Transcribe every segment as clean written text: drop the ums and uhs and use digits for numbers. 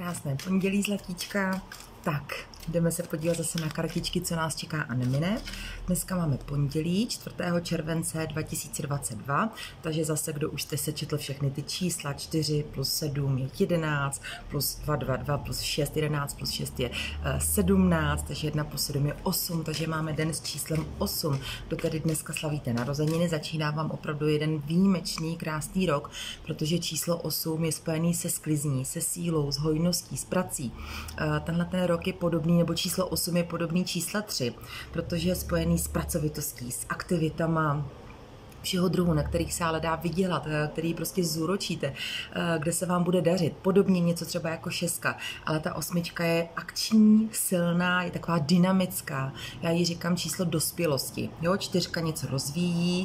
Krásné pondělí, zlatíčka. Tak, jdeme se podívat zase na kartičky, co nás čeká a nemine. Dneska máme pondělí 4. července 2022, takže zase, kdo už jste sečetl všechny ty čísla, 4 plus 7 je 11, plus 2, 2, 2 plus 6, 11 plus 6 je 17, takže 1 plus 7 je 8, takže máme den s číslem 8. Kdo tedy dneska slavíte narozeniny, začíná vám opravdu jeden výjimečný, krásný rok, protože číslo 8 je spojený se sklizní, se sílou, s hojností, s prací. Tenhle ten rok je podobný, nebo číslo 8 je podobný čísla 3, protože je spojený s pracovitostí, s aktivitama všeho druhu, na kterých se ale dá vydělat, který prostě zúročíte, kde se vám bude dařit. Podobně něco třeba jako 6, ale ta 8 je akční, silná, je taková dynamická. Já jí říkám číslo dospělosti. Jo, 4 něco rozvíjí,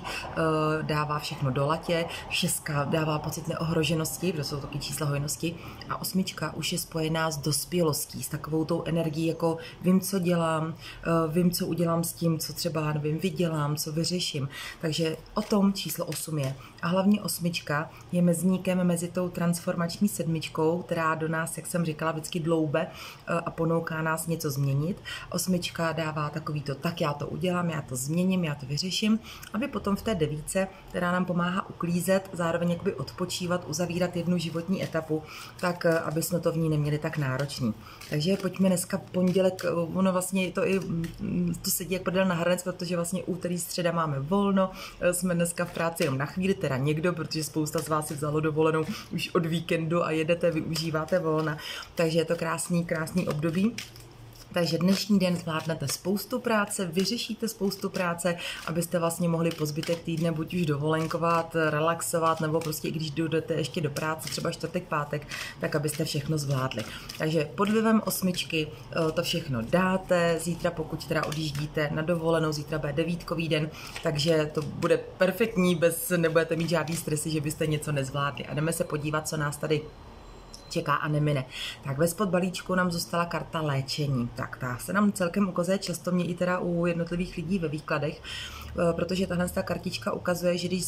dává všechno do latě, 6 dává pocit neohroženosti, protože jsou taky čísla hojnosti, a 8 už je spojená s dospělostí, s takovou tou energií, jako vím, co dělám, vím, co udělám s tím, co třeba, nevím, vydělám, co vyřeším. Takže o tom číslo 8 je. A hlavně 8 je mezníkem mezi tou transformační 7, která do nás, jak jsem říkala, vždycky dloube a ponouká nás něco změnit. 8 dává takový to, tak já to udělám, já to změním, já to vyřeším, aby potom v té 9, která nám pomáhá uklízet, zároveň jakoby odpočívat, uzavírat jednu životní etapu, tak aby jsme to v ní neměli tak náročný. Takže pojďme dneska pondělek, ono vlastně to i to sedí jak prdel na hrnec, protože vlastně úterý, středa máme volno, jsme dneska v práci jenom na chvíli, teda někdo, protože spousta z vás si vzalo dovolenou už od víkendu a jedete, využíváte volna, takže je to krásný období. Takže dnešní den zvládnete spoustu práce, vyřešíte spoustu práce, abyste vlastně mohli po zbytek týdne buď už dovolenkovat, relaxovat, nebo prostě i když jdete ještě do práce, třeba čtvrtek, pátek, tak abyste všechno zvládli. Takže pod vlivem 8 to všechno dáte, zítra pokud teda odjíždíte na dovolenou, zítra bude 9. den, takže to bude perfektní, nebudete mít žádný stresy, že byste něco nezvládli. A jdeme se podívat, co nás tady čeká a nemine. Tak ve spod balíčku nám zůstala karta léčení. Tak ta se nám celkem ukazuje často, mě i teda u jednotlivých lidí ve výkladech, protože tahle kartička ukazuje, že když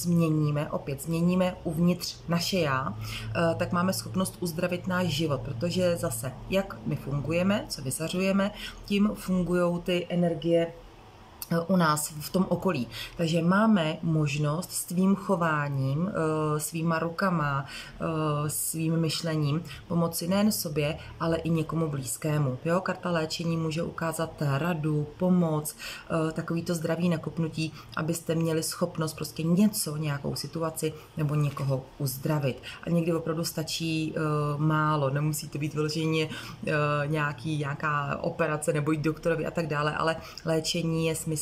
změníme uvnitř naše já, tak máme schopnost uzdravit náš život, protože zase, jak my fungujeme, co vyzařujeme, tím fungují ty energie u nás v tom okolí. Takže máme možnost svým chováním, svýma rukama, svým myšlením pomoci nejen sobě, ale i někomu blízkému. Jo? Karta léčení může ukázat radu, pomoc, takovýto zdravý nakopnutí, abyste měli schopnost prostě nějakou situaci nebo někoho uzdravit. A někdy opravdu stačí málo, nemusí to být vyloženě nějaká operace nebo jít doktorovi a tak dále, ale léčení je smyslem.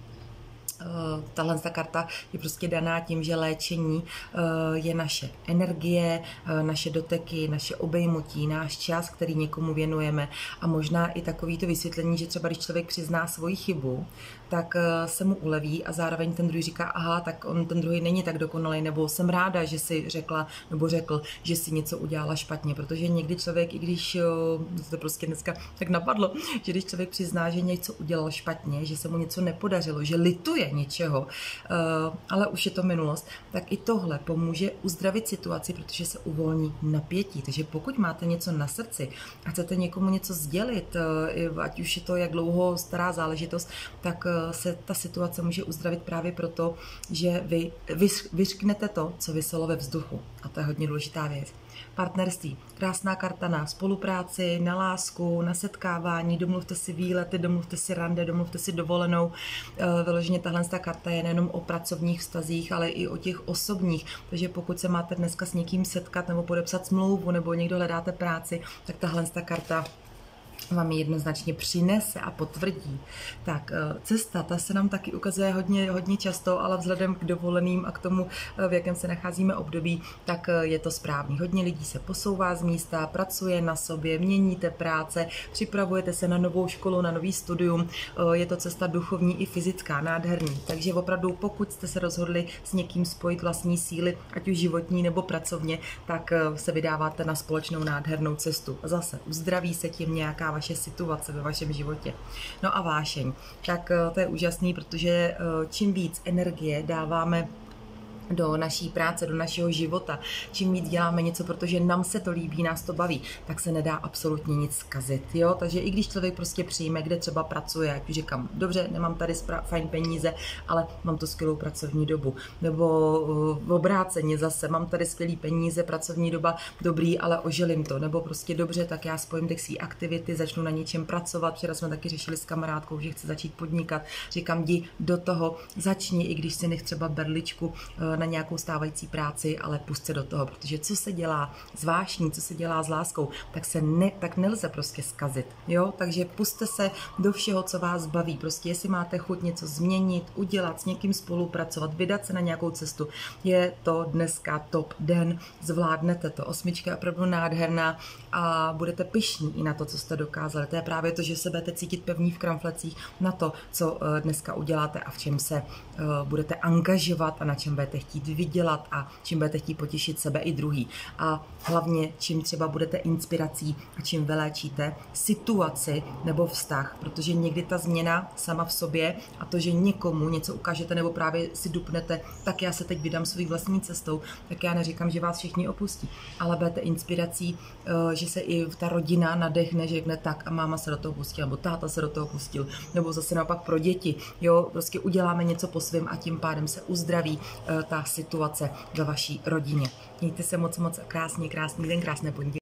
Tahle karta je prostě daná tím, že léčení je naše energie, naše doteky, naše obejmutí, náš čas, který někomu věnujeme, a možná i takovýto vysvětlení, že třeba když člověk přizná svoji chybu, tak se mu uleví a zároveň ten druhý říká, aha, tak ten druhý není tak dokonalý, nebo jsem ráda, že si řekla nebo řekl, že si něco udělala špatně, protože někdy člověk, i když to prostě dneska tak napadlo, že když člověk přizná, že něco udělal špatně, že se mu něco nepodařilo, že lituje něčeho, ale už je to minulost, tak i tohle pomůže uzdravit situaci, protože se uvolní napětí. Takže pokud máte něco na srdci a chcete někomu něco sdělit, ať už je to jak dlouho stará záležitost, tak se ta situace může uzdravit právě proto, že vy vyřknete to, co viselo ve vzduchu. A to je hodně důležitá věc. Partnerství. Krásná karta na spolupráci, na lásku, na setkávání, domluvte si výlety, domluvte si rande, domluvte si dovolenou. Vyloženě tahle karta je nejenom o pracovních vztazích, ale i o těch osobních. Takže pokud se máte dneska s někým setkat nebo podepsat smlouvu, nebo někdo hledáte práci, tak tahle karta vám jednoznačně přinese a potvrdí. Tak cesta, ta se nám taky ukazuje hodně často, ale vzhledem k dovoleným a k tomu, v jakém se nacházíme období, tak je to správný. Hodně lidí se posouvá z místa, pracuje na sobě, měníte práce, připravujete se na novou školu, na nový studium. Je to cesta duchovní i fyzická, nádherný. Takže opravdu, pokud jste se rozhodli s někým spojit vlastní síly, ať už životní nebo pracovně, tak se vydáváte na společnou nádhernou cestu. Zase uzdraví se tím nějaká vaše situace ve vašem životě. No a vášeň. Tak to je úžasný, protože čím víc energie dáváme do naší práce, do našeho života, čím víc děláme něco, protože nám se to líbí, nás to baví, tak se nedá absolutně nic zkazit, jo, takže i když člověk prostě přijme, kde třeba pracuje, jak říkám, dobře, nemám tady fajn peníze, ale mám tu skvělou pracovní dobu, nebo v obráceně zase, mám tady skvělý peníze, pracovní doba, dobrý, ale oželím to, nebo prostě dobře, tak já spojím ty svý aktivity, začnu na něčem pracovat, včera jsme taky řešili s kamarádkou, že chce začít podnikat, říkám, jdi do toho, začni, i když si nech třeba berličku na nějakou stávající práci, ale pust se do toho, protože co se dělá s vášní, co se dělá s láskou, tak nelze prostě zkazit, jo, takže puste se do všeho, co vás baví, prostě jestli máte chuť něco změnit, udělat, s někým spolupracovat, vydat se na nějakou cestu, je to dneska top den, zvládnete to, 8 je opravdu nádherná a budete pyšní i na to, co jste dokázali, to je právě to, že se budete cítit pevní v kramflecích na to, co dneska uděláte a v čem se budete angažovat a na čem budete chtít vydělat a čím budete chtít potěšit sebe i druhý. A hlavně, čím třeba budete inspirací a čím vyléčíte situaci nebo vztah, protože někdy ta změna sama v sobě a to, že někomu něco ukážete nebo právě si dupnete, tak já se teď vydám svou vlastní cestou, tak já neříkám, že vás všichni opustí, ale budete inspirací, že se i ta rodina nadechne, že řekne tak a máma se do toho pustila, nebo táta se do toho pustil, nebo zase naopak pro děti, jo, prostě uděláme něco po svém a tím pádem se uzdraví ta situace ve vaší rodině. Mějte se moc krásně, krásný den, krásné pondělí.